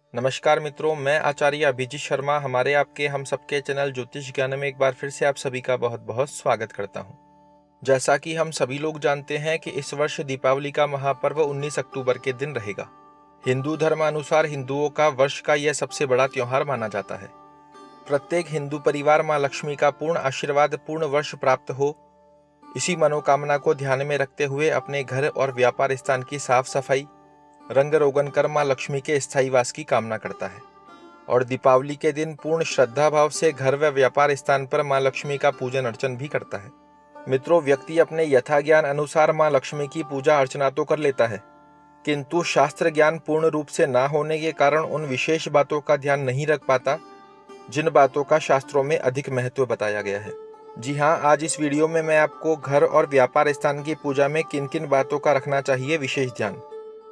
नमस्कार मित्रों, मैं आचार्य अभिजीत शर्मा हमारे आपके हम सबके चैनल ज्योतिष ज्ञान में एक बार फिर से आप सभी का बहुत बहुत स्वागत करता हूं। जैसा कि हम सभी लोग जानते हैं कि इस वर्ष दीपावली का महापर्व 19 अक्टूबर के दिन रहेगा। हिंदू धर्मानुसार हिंदुओं का वर्ष का यह सबसे बड़ा त्योहार माना जाता है। प्रत्येक हिंदू परिवार मां लक्ष्मी का पूर्ण आशीर्वाद पूर्ण वर्ष प्राप्त हो, इसी मनोकामना को ध्यान में रखते हुए अपने घर और व्यापार स्थान की साफ सफाई, रंग रोगन कर मां लक्ष्मी के स्थायी वास की कामना करता है और दीपावली के दिन पूर्ण श्रद्धा भाव से घर व व्यापार स्थान पर मां लक्ष्मी का पूजन अर्चन भी करता है। मित्रों, व्यक्ति अपने यथा ज्ञान अनुसार मां लक्ष्मी की पूजा अर्चना तो कर लेता है, किंतु शास्त्र ज्ञान पूर्ण रूप से ना होने के कारण उन विशेष बातों का ध्यान नहीं रख पाता जिन बातों का शास्त्रों में अधिक महत्व बताया गया है। जी हाँ, आज इस वीडियो में मैं आपको घर और व्यापार स्थान की पूजा में किन किन बातों का रखना चाहिए विशेष ध्यान,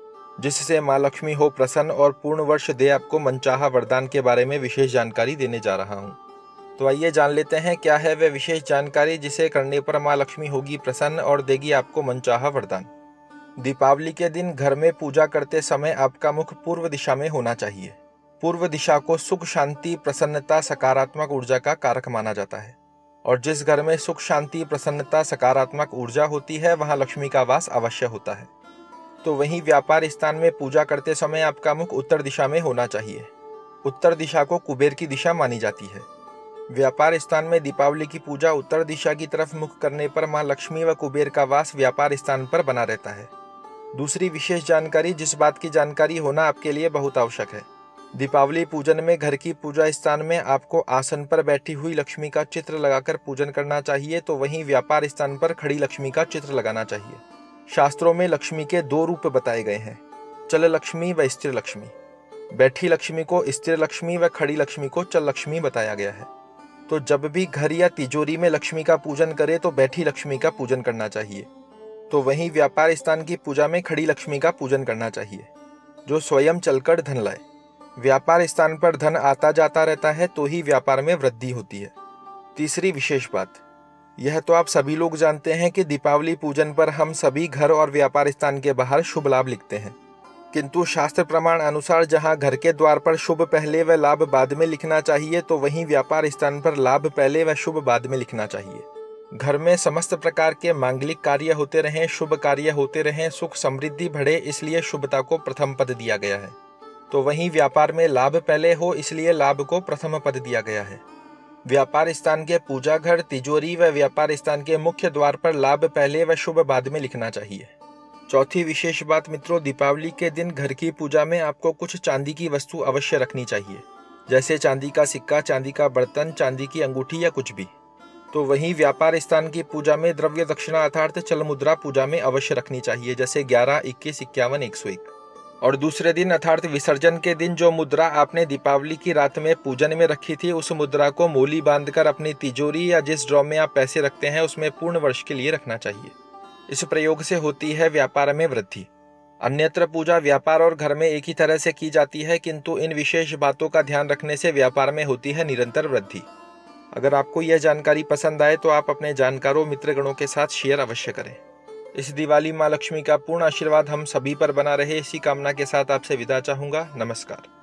जिससे मां लक्ष्मी हो प्रसन्न और पूर्ण वर्ष दे आपको मनचाहा वरदान के बारे में विशेष जानकारी देने जा रहा हूं। तो आइए जान लेते हैं क्या है वह विशेष जानकारी जिसे करने पर मां लक्ष्मी होगी प्रसन्न और देगी आपको मनचाहा वरदान। दीपावली के दिन घर में पूजा करते समय आपका मुख पूर्व दिशा में होना चाहिए। पूर्व दिशा को सुख, शांति, प्रसन्नता, सकारात्मक ऊर्जा का कारक माना जाता है और जिस घर में सुख, शांति, प्रसन्नता, सकारात्मक ऊर्जा होती है वहां लक्ष्मी का वास अवश्य होता है। तो वहीं व्यापार स्थान में पूजा करते समय आपका मुख उत्तर दिशा में होना चाहिए। उत्तर दिशा को कुबेर की दिशा मानी जाती है। व्यापार स्थान में दीपावली की पूजा उत्तर दिशा की तरफ मुख करने पर मां लक्ष्मी व कुबेर का वास व्यापार स्थान पर बना रहता है। दूसरी विशेष जानकारी, जिस बात की जानकारी होना आपके लिए बहुत आवश्यक है। दीपावली पूजन में घर की पूजा स्थान में आपको आसन पर बैठी हुई लक्ष्मी का चित्र लगाकर पूजन करना चाहिए, तो वहीं व्यापार स्थान पर खड़ी लक्ष्मी का चित्र लगाना चाहिए। शास्त्रों में लक्ष्मी के दो रूप बताए गए हैं, चल लक्ष्मी व स्थिर लक्ष्मी। बैठी लक्ष्मी को स्थिर लक्ष्मी व खड़ी लक्ष्मी को चल लक्ष्मी बताया गया है। तो जब भी घर या तिजोरी में लक्ष्मी का पूजन करे तो बैठी लक्ष्मी का पूजन करना चाहिए, तो वहीं व्यापार स्थान की पूजा में खड़ी लक्ष्मी का पूजन करना चाहिए, जो स्वयं चलकर धन लाए। व्यापार स्थान पर धन आता जाता रहता है तो ही व्यापार में वृद्धि होती है। तीसरी विशेष बात, यह तो आप सभी लोग जानते हैं कि दीपावली पूजन पर हम सभी घर और व्यापार स्थान के बाहर शुभ लाभ लिखते हैं, किंतु शास्त्र प्रमाण अनुसार जहां घर के द्वार पर शुभ पहले व लाभ बाद में लिखना चाहिए, तो वहीं व्यापार स्थान पर लाभ पहले व शुभ बाद में लिखना चाहिए। घर में समस्त प्रकार के मांगलिक कार्य होते रहें, शुभ कार्य होते रहें, सुख समृद्धि बढ़े, इसलिए शुभता को प्रथम पद दिया गया है। तो वहीं व्यापार में लाभ पहले हो, इसलिए लाभ को प्रथम पद दिया गया है। व्यापार स्थान के पूजा घर, तिजोरी व व्यापार स्थान के मुख्य द्वार पर लाभ पहले व शुभ बाद में लिखना चाहिए। चौथी विशेष बात मित्रों, दीपावली के दिन घर की पूजा में आपको कुछ चांदी की वस्तु अवश्य रखनी चाहिए, जैसे चांदी का सिक्का, चांदी का बर्तन, चांदी की अंगूठी या कुछ भी। तो वहीं व्यापार स्थान की पूजा में द्रव्य दक्षिणा अर्थात चल मुद्रा पूजा में अवश्य रखनी चाहिए, जैसे 11, 21, 51, 101। और दूसरे दिन अर्थात विसर्जन के दिन जो मुद्रा आपने दीपावली की रात में पूजन में रखी थी, उस मुद्रा को मोली बांधकर अपनी तिजोरी या जिस ड्रॉ में आप पैसे रखते हैं उसमें पूर्ण वर्ष के लिए रखना चाहिए। इस प्रयोग से होती है व्यापार में वृद्धि। अन्यत्र पूजा व्यापार और घर में एक ही तरह से की जाती है, किंतु इन विशेष बातों का ध्यान रखने से व्यापार में होती है निरंतर वृद्धि। अगर आपको यह जानकारी पसंद आए तो आप अपने जानकारों मित्रगणों के साथ शेयर अवश्य करें। इस दिवाली मां लक्ष्मी का पूर्ण आशीर्वाद हम सभी पर बना रहे, इसी कामना के साथ आपसे विदा चाहूंगा। नमस्कार।